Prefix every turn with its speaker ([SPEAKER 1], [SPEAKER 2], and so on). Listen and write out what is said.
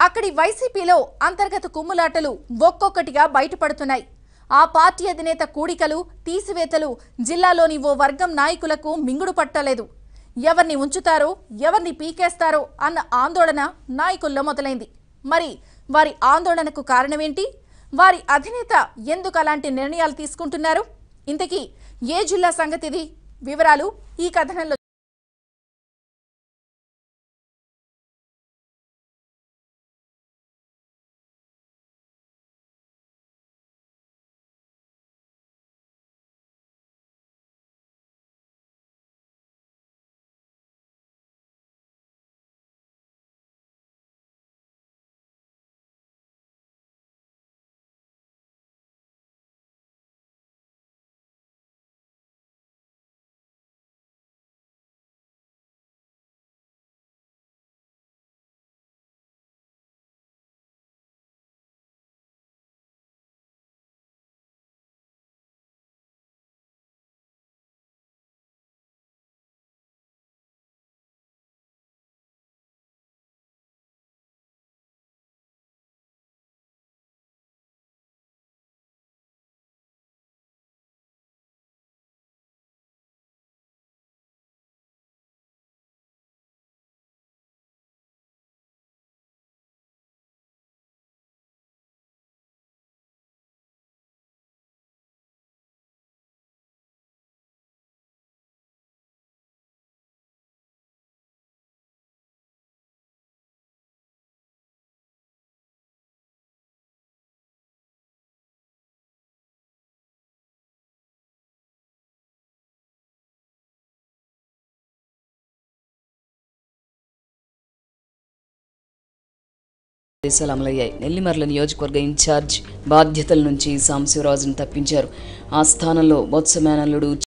[SPEAKER 1] అక్కడి వైసీపీలో అంతర్గత కుమ్ములాటలు ఒక్కొక్కటిగా బయటపడుతున్నాయి. ఆ పార్టీ అధినేత కూడికలు, తీసివేతలు జిల్లాలోని ఓ వర్గం నాయకులకు మింగుడు పట్టలేదు. ఎవరిని ఉంచుతారో, ఎవరిని పీకేస్తారో అన్న ఆందోళన నాయకుల్లో మొదలైంది. మరి వారి ఆందోళనకు కారణమేంటి? వారి అధినేత ఎందుకు అలాంటి నిర్ణయాలు తీసుకుంటున్నారు? ఇంతకీ ఏ జిల్లా సంగతిది? వివరాలు ఈ కథనంలో.
[SPEAKER 2] ఆదేశాలు అమలయ్యాయి. నెల్లిమర్ల నియోజకవర్గ ఇన్ఛార్జ్ బాధ్యతల నుంచి సాంబశివరాజును తప్పించారు. ఆ స్థానంలో బొత్స మేనల్లుడు